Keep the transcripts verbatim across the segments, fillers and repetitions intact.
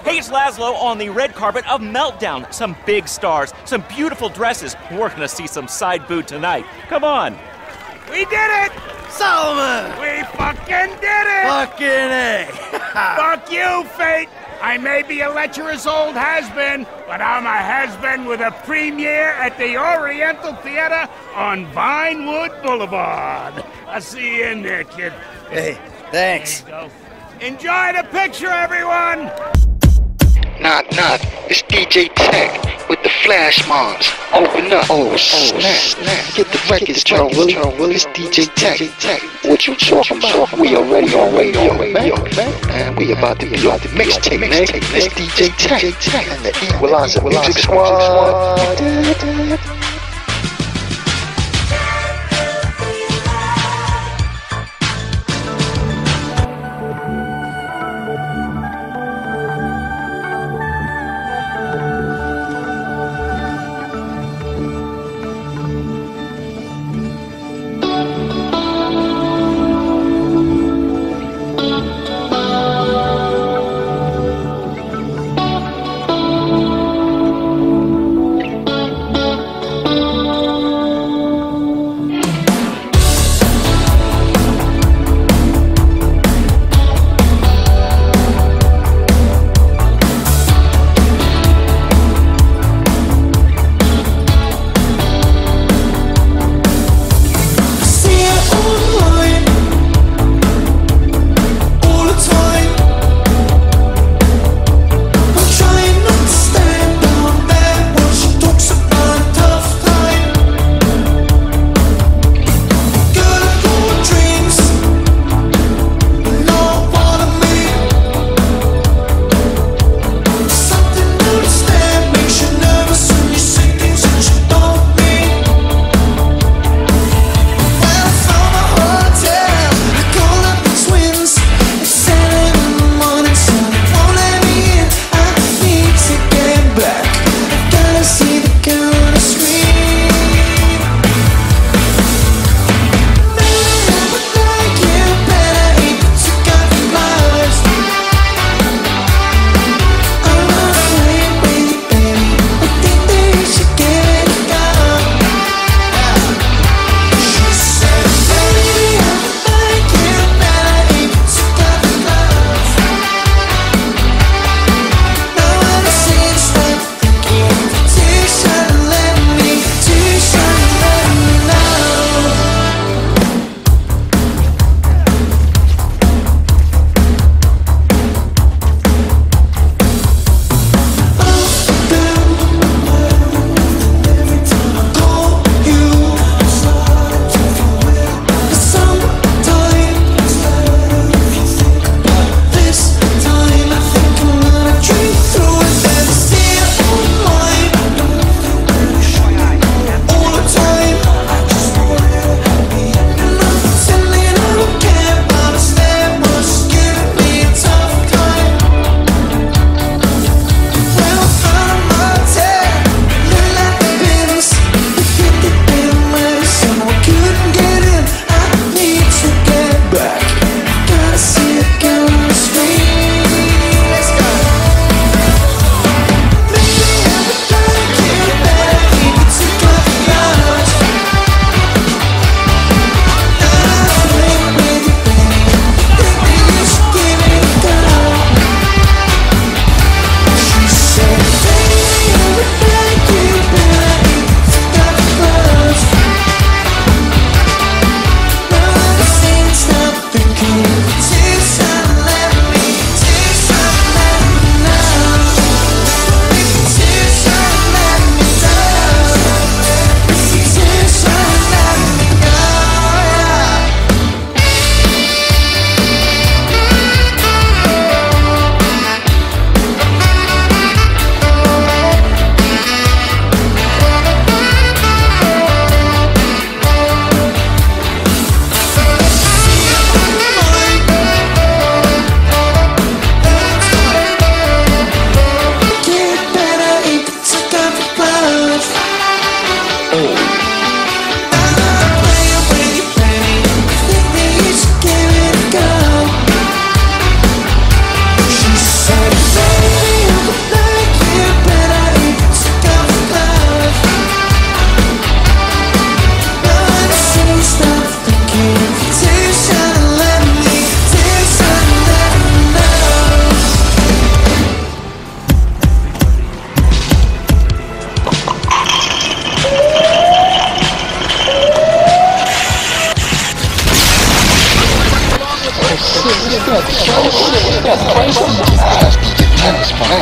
Hey, it's Laszlo on the red carpet of Meltdown. Some big stars, some beautiful dresses. We're gonna see some side boob tonight. Come on. We did it! Solomon! We fucking did it! Fucking A! Fuck you, fate! I may be a lecherous old has-been, but I'm a has-been with a premiere at the Oriental Theater on Vinewood Boulevard. I'll see you in there, kid. Hey, thanks. There you go. Enjoy the picture, everyone! Knock, knock. It's D J Tech with the flash mobs. Open up. Oh, snap. snap. Get the records, Turn Willie. It's D J Tech. What you talking about? We already on radio, man. Man, we about to be off the mixtape, man. It's D J Tech and the Equalizer Music Squad.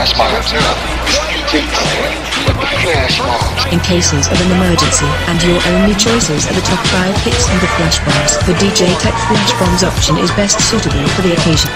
flash mobs. It's D J Tech with the flash mobs. In cases of an emergency and your only choices are the top five hits and the flash bombs, the D J Tech Flash Bombs option is best suitable for the occasion.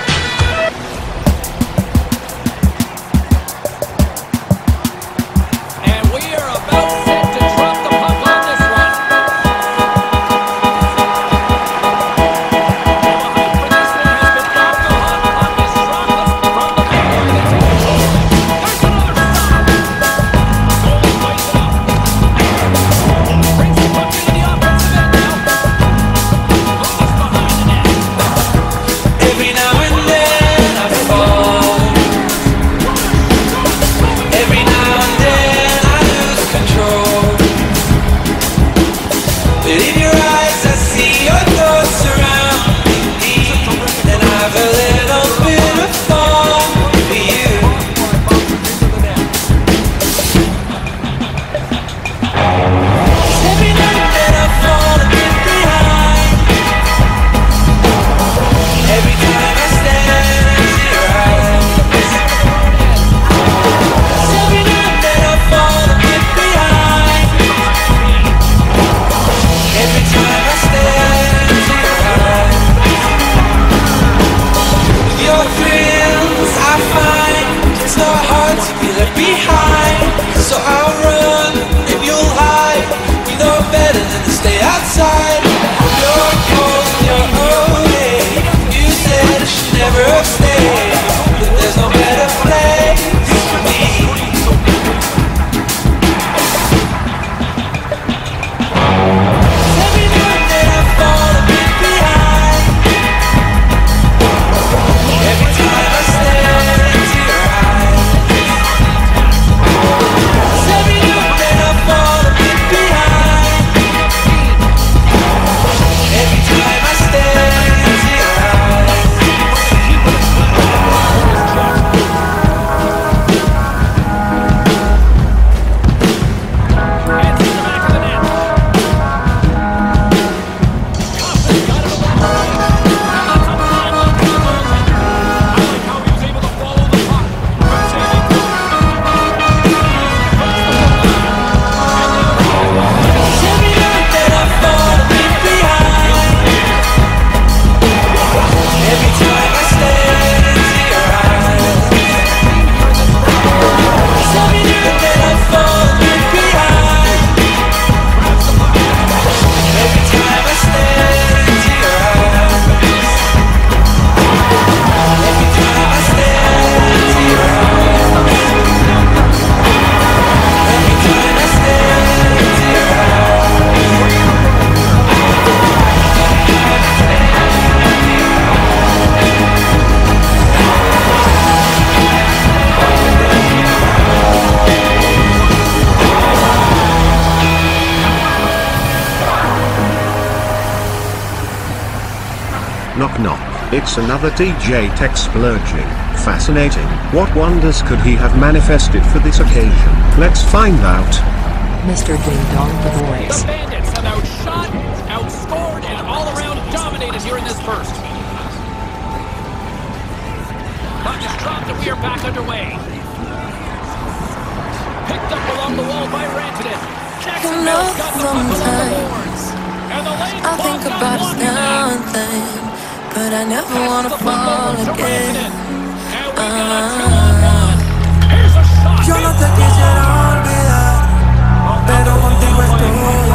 Knock knock, it's another D J Tech splurging. Fascinating. What wonders could he have manifested for this occasion? Let's find out. Mister Ding Dong the Voice. The Bandits have outshot, outscored, and all around dominated here in this first. Puck is dropped and we are back underway. Picked up along the wall by Rantanen. Jacksonville's got the puck along the boards. And the lane I think about us now and then, but I never wanna fall again. Ah. Yo no te quisiera olvidar, pero contigo estoy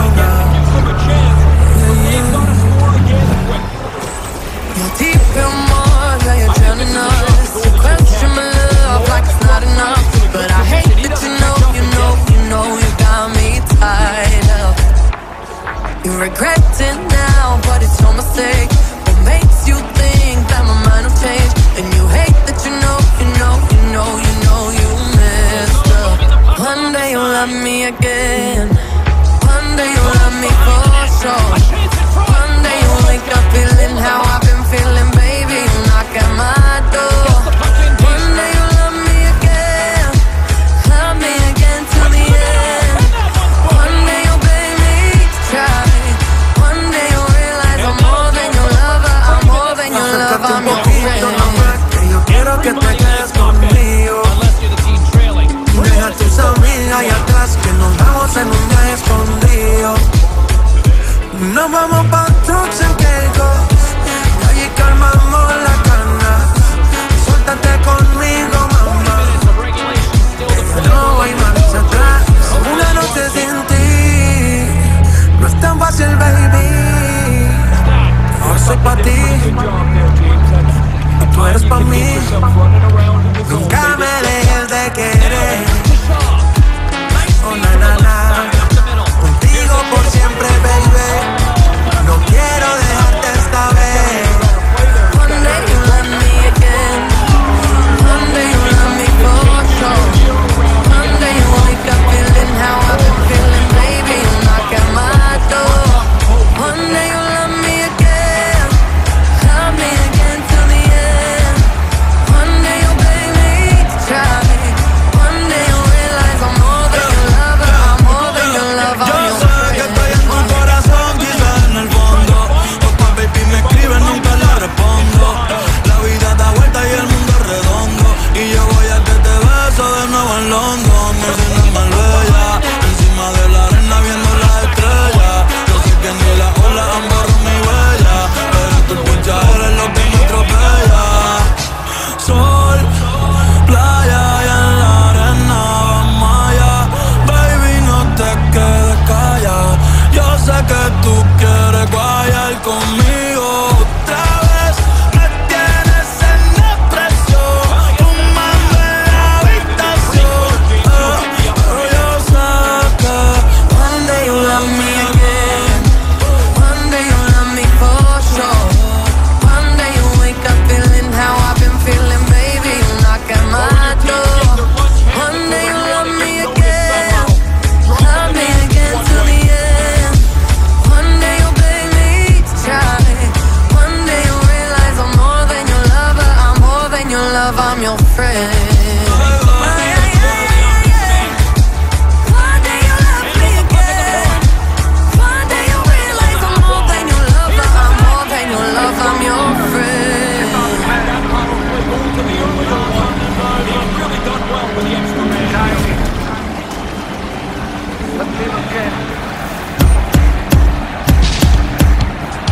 You're deep in water, you're drowning us. You question my love like it's not enough, but I hate that you know, you know, you know you got me tied up. You regret it now, but it's your mistake. What makes you think that my mind will change? And you hate that you know, you know, you know, you know you messed up. One day you'll love me again. One day you'll love me for sure. One day you'll wake up feeling how I've been feeling, baby. You'll knock at my door. One day you'll love me again. Love me again till the end. One day you'll beg me to try. One day you'll realize I'm more than your lover. I'm more than your lover. I'm your friend. Unless you're the D J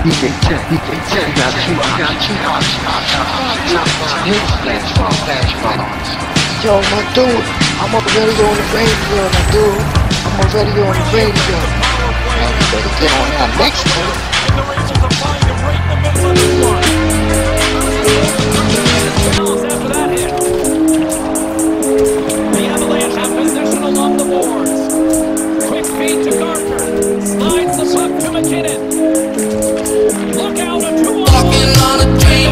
D J Tech, D J Tech, got you, got you, flash bomb, flash bomb. Yo, my dude, I'm already on the radio, my dude. I'm already on the radio. Man, you better get on that next time. After that hit, the Avalanche have possession along the boards. Quick feed to Garter, slides the puck to McKinnon. Look out, a two-on-one. Walking on a dream.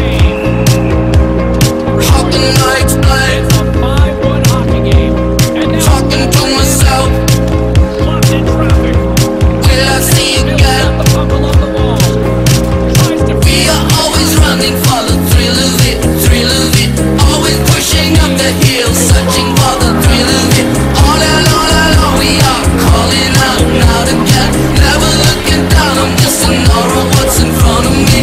How can I explain? It's a five-one hockey game. And now Talking to myself. locked in traffic. Will I see you again? The puck along the wall. Tries to We are always running for the thrill of it, thrill of it. Always pushing up the hill, searching for the thrill of it. All along, all along, we are calling out and out again. Never looking down, I'm just an aura of what's in front of me.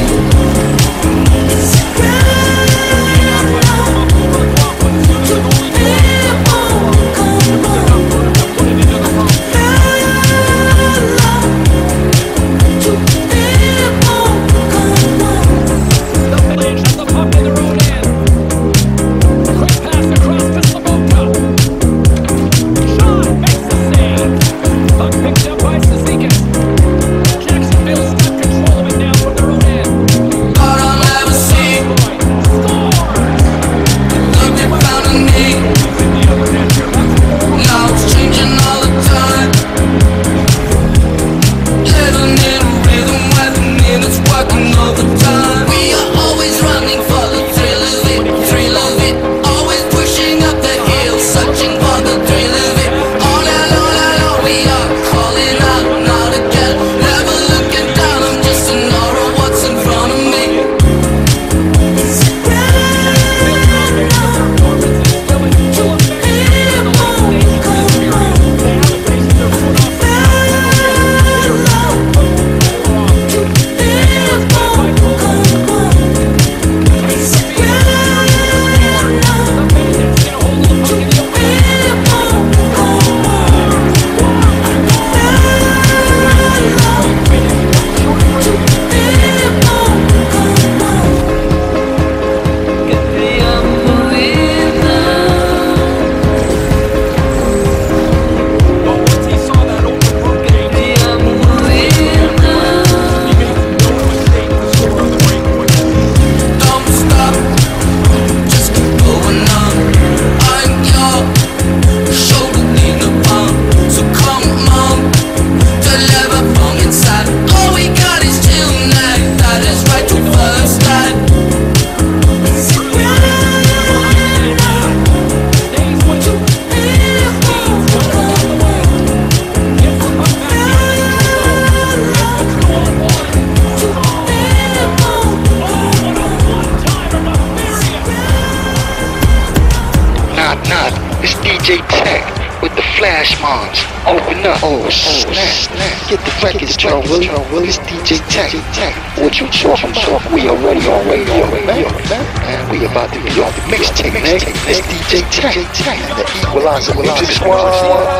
Flash mobs, open up. Oh, snap. Get the records, Joe Willie. It's D J Tech. What you talking about? We already on radio, man. Man, we about to be on the mixtape, man. It's D J Tech. The Equalizer Music Squad.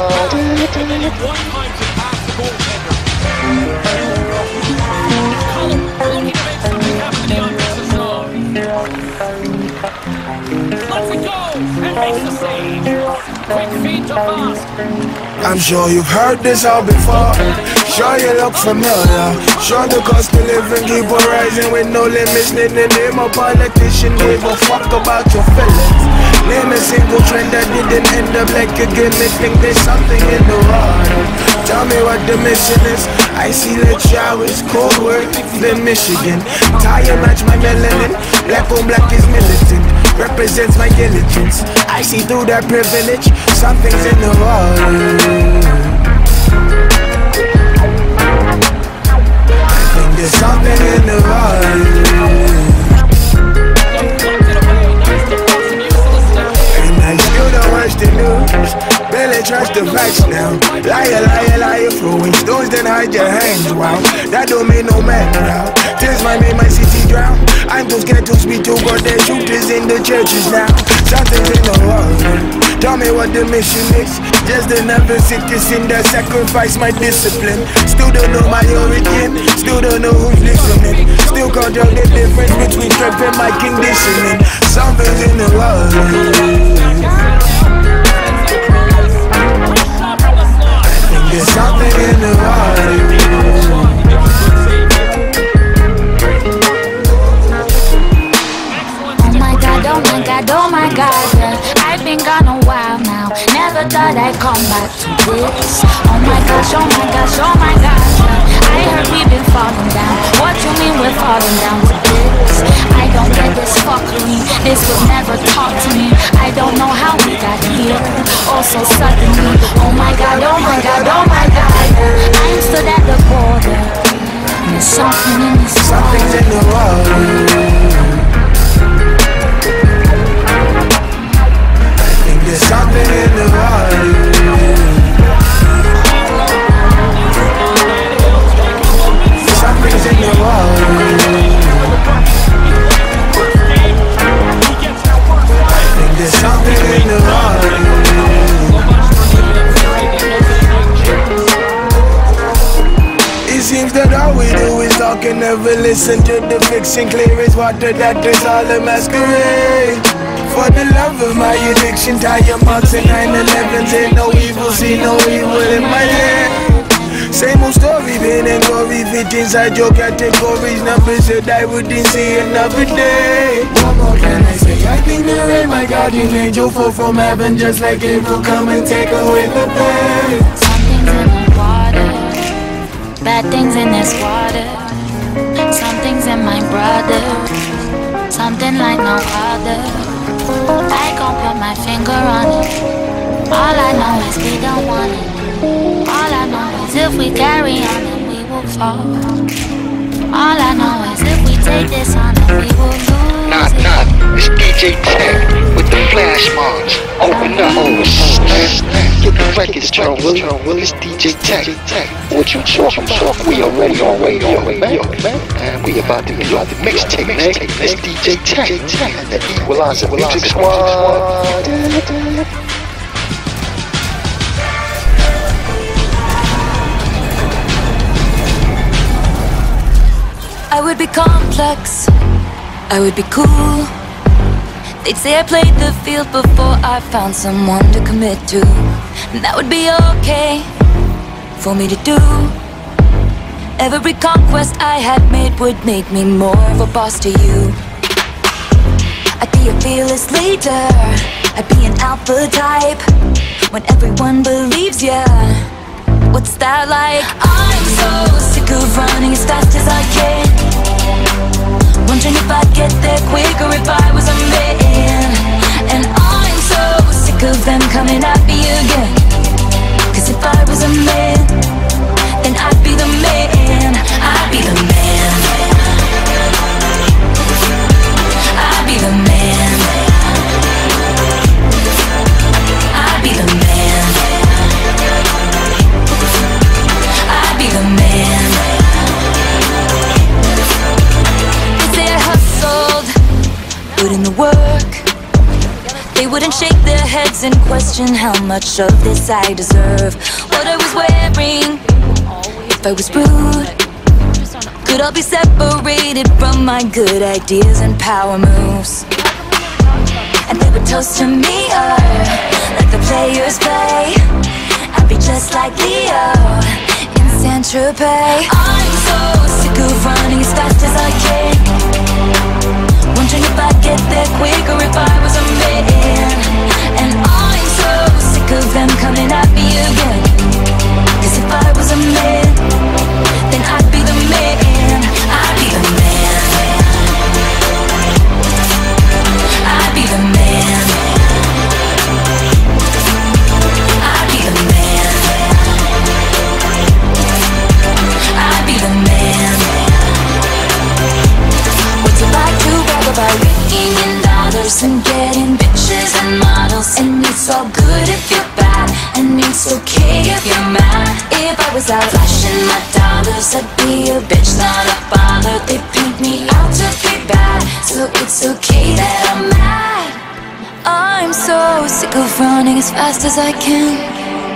I'm sure you've heard this all before. Sure you look familiar. Sure the cost of living keep on rising with no limits. Name the name of politician, give a fuck about your feelings. Name a single trend that didn't end up like a gimmick. Think there's something in the water. Tell me what the mission is. I see lit showers, cold work, then Michigan. Tie match my melanin. Black on black is militant. Represents my diligence. I see through that privilege. Something's in the water. I think there's something in the water. And I still don't watch the news. Barely trust the facts now. Liar, liar, liar, throwing stones, then hide your hands. Wow, that don't make no man proud. Tears might make my city drown. I'm too scared to speak to God. There's shooters in the churches now. Something's in the water. Tell me what the mission is. just another citizen that sacrificed my discipline. Still don't know my origin, still don't know who's listening. Still can't tell the difference between strength and my conditioning. Something's in the water. I think there's something in the water. Oh my god, oh my god, yeah. I've been gone a while now. Never thought I'd come back to this. Oh my gosh, oh my gosh, oh my gosh, yeah. I heard we've been falling down. What you mean we're falling down with this? I don't get this fuckery. This was never taught to me. I don't know how we got here. Oh so suddenly. Oh my god, oh my god, oh my god, yeah. I'm stood at the border. And there's something in this water. Something's in the water. There's something in the water. Something's in the water. I think there's something in the water. It seems that all we do is talk and never listen to the fiction. Clear as water that is all a masquerade. For the love of my addiction, tire marks and nine elevens. Ain't no evil, see no evil in my head. Same old story, been and glory. Fit inside your categories. Numbers that I wouldn't see another day. What more can I say? I think the rain, my guardian angel, fall from heaven. Just like it will come and take away the pain. Something's in the water. Bad things in this water. Something's in my brother. Something like no other. I can't put my finger on it. All I know is we don't want it. All I know is if we carry on then we will fall. All I know is if we take this on then we will lose. Knock, knock, it's D J Tech with the flash mobs. Open up, oh snap, get the records turn, Willie, Willie, it's D J Tech. What you talking about? We already on radio, man. And we about to be on the mixtape, man. It's D J Tech and the Equalizer Music Squad. I would be complex, I would be cool. They'd say I played the field before I found someone to commit to. And that would be okay for me to do. Every conquest I had made would make me more of a boss to you. I'd be a fearless leader, I'd be an alpha type. When everyone believes ya, what's that like? I'm so sick of running as fast as I can. Wondering if I'd get there quicker if I was a man. And I'm so sick of them coming at me again. Cause if I was a man, then I'd be the man. I'd be the man. I'd be the man. I'd be the man. I'd be the man. They say I hustled, put in the work. They wouldn't shake their heads and question how much of this I deserve. What I was wearing, if I was rude, could all be separated from my good ideas and power moves. And they would toast to me, oh, like the players play. I'd be just like Leo in Saint-Tropez. I'm so sick of running as fast as I can. Wondering if I'd get there quicker if I was a man. And I'm so sick of them coming at me again. Cause if I was a man, then I'd be the man. I'd be the man. I'd be the man. I'd be the man. I'd be the man. What's it like to brag about making in dollars and getting bitches and models? And it's all good if you're bad, and it's okay if you're mad. If I was out flashing my dollars, I'd be a bitch, not a bother. They paint me out to be bad, so it's okay that I'm mad. I'm so sick of running as fast as I can.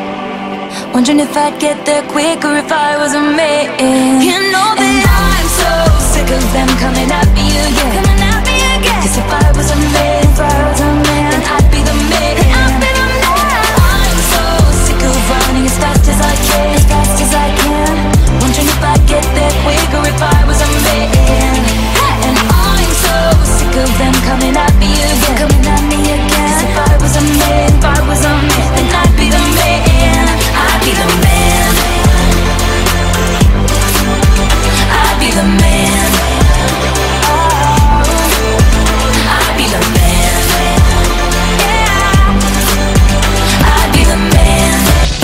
Wondering if I'd get there quicker if I was a man. You know that I'm so sick of them coming at me again. Coming at me again. 'Cause if I was a man, if I was a man, then I'd be the man. I'd be the man. I'm so sick of running as fast as I can, as fast as I can. Wondering if I'd get there quicker if I was a man. And I'm so sick of them coming at me again, coming at me again. 'Cause if I was a man, if I was a man, then I'd be the man. I'd be the man. I'd be the man. Oh, I'd be the man. Yeah, I'd be the man.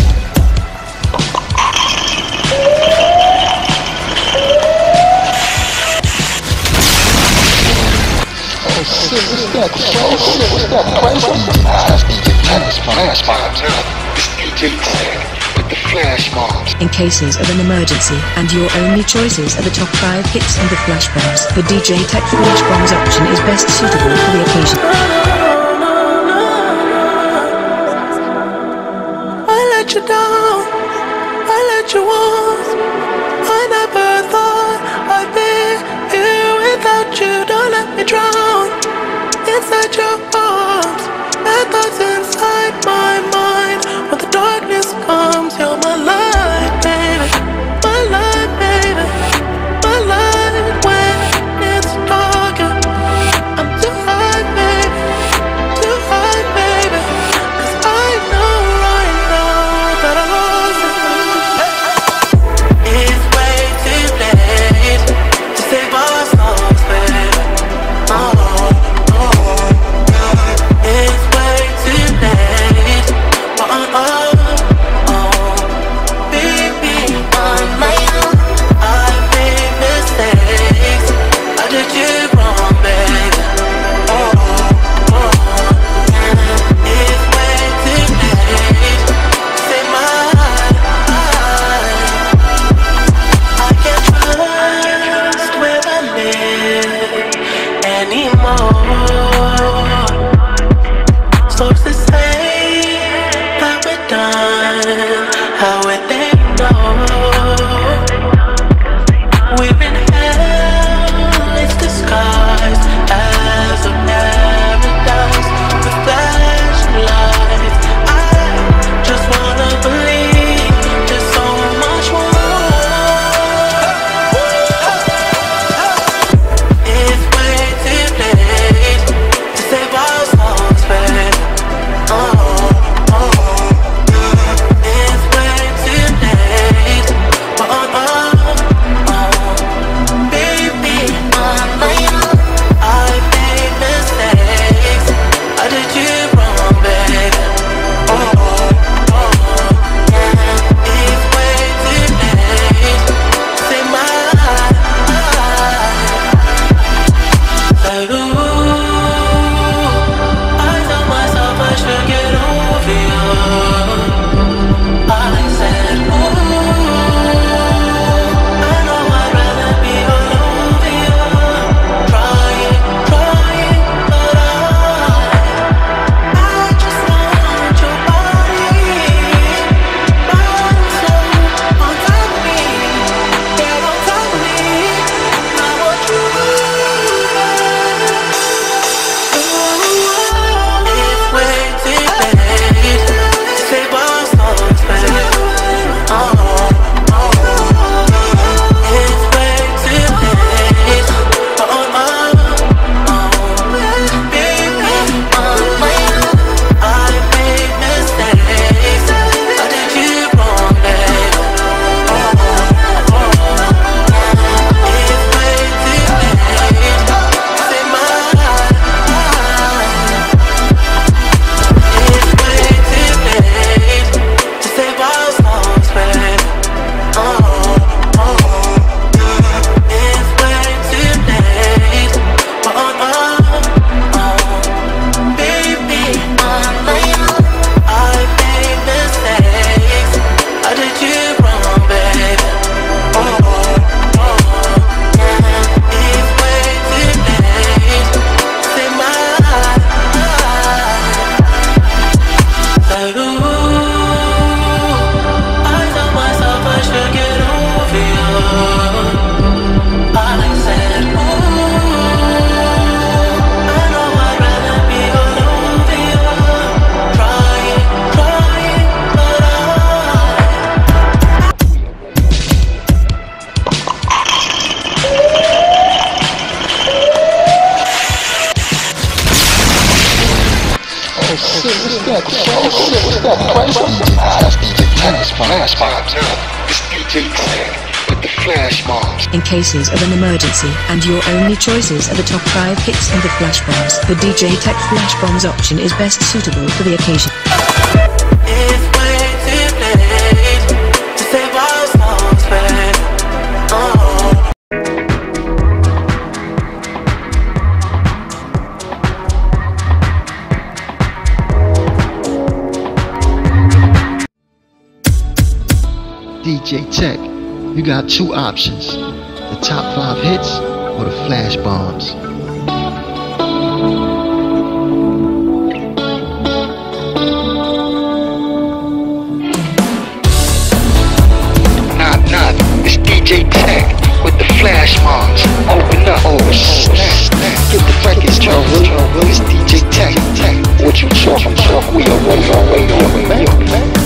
Oh shit, what's that? Oh shit, what's that? That's D J Tech's Flash Mobs. It's D J Tech with the Flash Mobs. In cases of an emergency, and your only choices are the top five hits and the flash bombs, the D J Tech Flash Bombs option is best suitable for the occasion. I let you down, I let you on. I never thought I'd be here without you. Don't let me drown inside your arms. Bad thoughts inside my mind. When the darkness comes, you're my light, baby. My light, baby. My light when it's dark. I'm too high, baby. Too high, baby. 'Cause I know right now that I lost it. It's way too late to save our souls, baby. Oh, oh, it's way too late. But I'm up, oh, baby, on my own. I made mistakes. I did you wrong, baby. Oh, oh, it's way too late to save my life. I can't trust where I live anymore. Sources say that we're done. How would they know? We're in hell, it's disguised as a paradise with flashing lights. I just wanna believe there's so much more. It's way too late to save our souls, babe. Oh, oh, it's What's that price on the That's D J Tech's Flash Bombs. It's D J Tech with the Flash Bombs. In cases of an emergency, and your only choices are the top five hits and the flash bombs, the D J Tech Flash Bombs option is best suitable for the occasion. It's way too late to save our souls, babe. Oh. D J Tech, you got two options, the top five hits or the flash bombs. Not, not, it's D J Tech with the flash bombs. Open up, oh snap, get the records turned, it's D J Tech, Tech. What you talking about? We are way, way, way, way, way, man.